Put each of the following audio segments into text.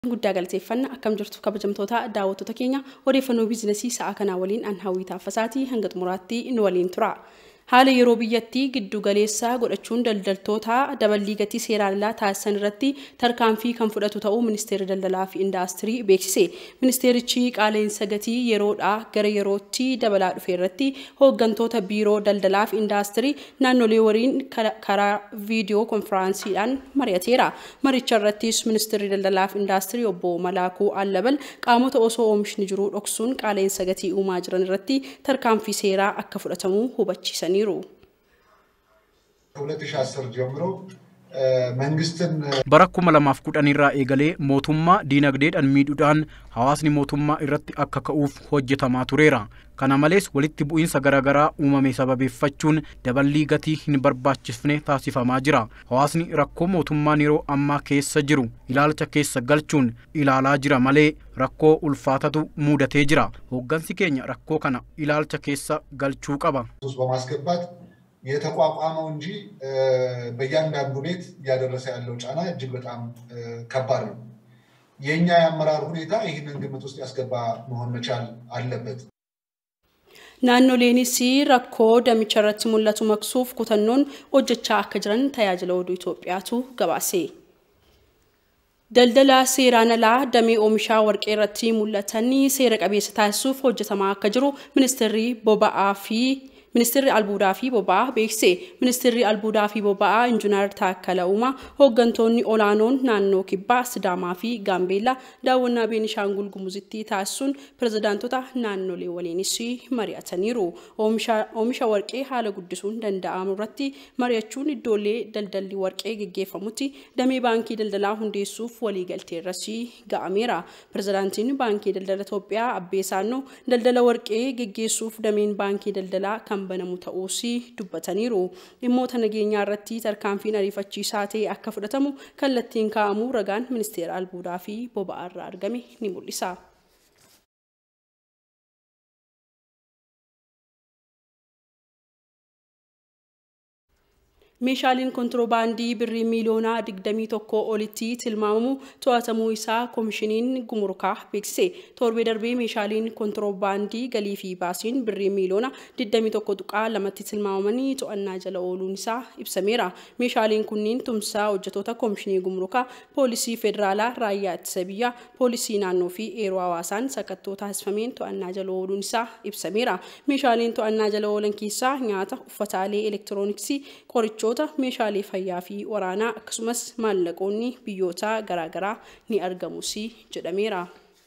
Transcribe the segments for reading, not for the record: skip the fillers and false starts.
Guddaa galateeffannaa akkam jirtu kabajamtoota daawwattoota keenya odeeffannoo biizinasii sa'a kanaa waliin an hawwii taaffasaati hanga xumuraatti nu waliin tura. Haala yeroo biyyattii giddu galeessaa godhachuun daldaltoota dabalii gatii seeraan alaa taasisan irratti tarkaanfii kan fudhatu ta'uu ministeerri daldalaa fi indaastirii beeksise. Ministeerichi qaala'insa gatii yeroodhaa gara yerootti dabalaa dhufe irratti hooggantoota biiroo daldalaa fi indaastirii naannolee waliin karaa viidiyoo konferaansiidhaan mari'ateera. Maricha irrattis ministeerri daldalaa fi indaastirii obbo Malaakuu Allabal qaamota osoo oomishni jiru dhoksuun qaala'insa gatii uumaa jiran irratti tarkaanfii seeraa akka fudhatamu hubachiisaniiru. 2010 ጀምሮ መንግስትን በራኩማ ለማፍቁዳን irraa eegalee mootummaa diinagdeedhaan miidhuudhaan hawaasni mootummaa irratti akka ka'uuf hojjetamaa tureera. Kana malees walitti bu'iinsa garaagaraa uumame sababeeffachuun dabalii gatii hin barbaachisne taasifamaa jira. Hawaasni rakkoo mootummaan yeroo ammaa keessa jiru ilaalcha keessa galchuun ilaalaa jira malee rakkoo ulfaatatu muudatee jira. Hooggansi keenya rakkoo kana ilaalcha keessa galchuu qaba. የተቋቋመው እንጂ በእያንዳንዱ ቤት ያደረሰ ያለው ጫና እጅግ በጣም ከባድ ነው። የኛ ያመራር ሁኔታ ይህንን ግምት ውስጥ ያስገባ መሆን መቻል አለበት። ናኖሌኒሲ ረኮ ደሚቸረት ሙላቱ መክሱፍ ኩተኖን ኦጀቻ አከጅረን ተያጅለ ወዱ ኢትዮጵያቱ ገባሴ daldala seeraanalaa damee oomishaa warqee irratti mul'atanii seera qabeessa taasisuuf hojjetamaa akka jiru Ministeerri albuudaa fi boba'aa beekse. Ministeerri albuudaa fi boba'aa Injiinar Taakkala Uumaa hooggantoonni olaanoon naannoo Kibbaa, Sidaamaa fi Gaambeellaa daawwannaa Beenishaangul Gumuzitti taasisuun pirezidaantota naannolee waliinis mari'ataniiru. Oomisha warqee haala guddisuun danda'amu irratti mari'achuun iddoolee daldalli warqee gaggeeffamutti damee baankii daldalaa hundeessuuf waliigaltee irratti ga'ameera. Pirezidaantiin baankii daldala Itoophiyaa Abbee Saannoo daldala warqee gaggeessuuf dameen baankii daldalaa kan banamu ta'uusi dubbataniiru. Dhimmoota nageenyaa irratti tarkaanfiin ariifachiisaa ta'e akka fudhatamu kallattiin kaa'amu ragaan ministeera albuudaa fi boba'aa irraa argame ni mul'isa. Meeshaaleen kontiroobaandii birrii miiliyoona 21 olitti tilmaamamu to'atamuu isaa koomishiniin gumurukaa beeksise. Torbee darbee meeshaaleen kontiroobaandii galii fi baasiin birrii miiliyoona 21.2tti tilmaamamanii to'annaa jala ooluun isaa ibsameera. Meeshaaleen kunniin tumsaa hojjettoota koomishinii gumurukaa, poolisii federaalaa, raayyaa ittisa biyyaa, poolisii naannoo fi eeroo hawaasaan sakattoo taasifameen to'annaa jala ooluun isaa ibsameera. Meeshaaleen to'annaa jala oolan keessaa nyaata, uffataalee elektirooniksii, qorichoota meeshaalee fayyaa fi waraanaa akkasumas maallaqoonni biyyoota garaagaraa ni argamusi jedhameera.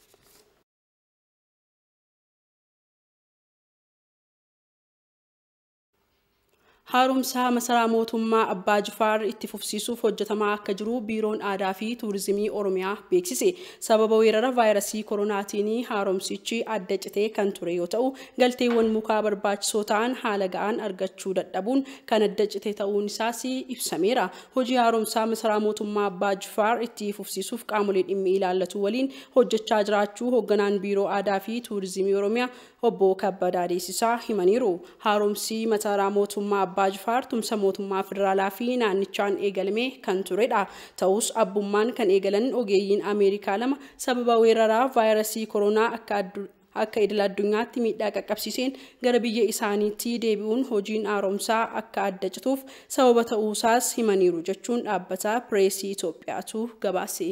Haaromsa masaraa mootummaa Abbaa Jifaar itti fufsiisuuf hojjetamaa akka jiru biiroon aadaa fi tuurizimii Oromiyaa beeksise. Sababa weerara vaayirasii koronaatiin haaromsichi adda citee kan ture yoo ta'u, galteewwan mukaa barbaachisoo ta'an haala ga'aan argachuu dadhabuun kan adda citee ta'uun isaas ibsameera. Hojii haaromsaa masaraa mootummaa Abbaa Jifaar itti fufsiisuuf qaamolee dhimmi ilaallatu waliin hojjechaa jiraachuu hoogganaan biiroo aadaa fi tuurizimii Oromiyaa obbo Kabbadaa Deessisaa himaniiru. Haaromsi masaraa mootummaa Abbaa Jifaar tumsa mootummaa federaalaa fi naannichaan eegalame kan turedha. Ta'us abbummaan kan eegalan ogeeyyiin Ameerikaa lama sababa weeraraa vaayirasii koronaa akka idil addunyaatti miidhaa qaqqabsiiseen gara biyya isaaniitti deebi'uun hojiin haaromsaa akka adda cituuf sababa ta'uusaas himaniiru jechuun dhaabbata Pireesii Itoophiyaatu gabaase.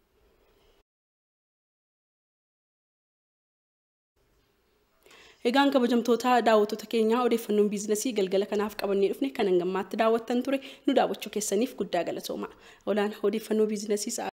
Egaan kabajamtoota daawwattoota keenya odeeffannoon biizinasii galgala kanaaf qabannee dhufne kan hangammaatti daawwattan ture nu daawwachuu keessaniif guddaa galatooma. Olaan odeeffannoo biizinasii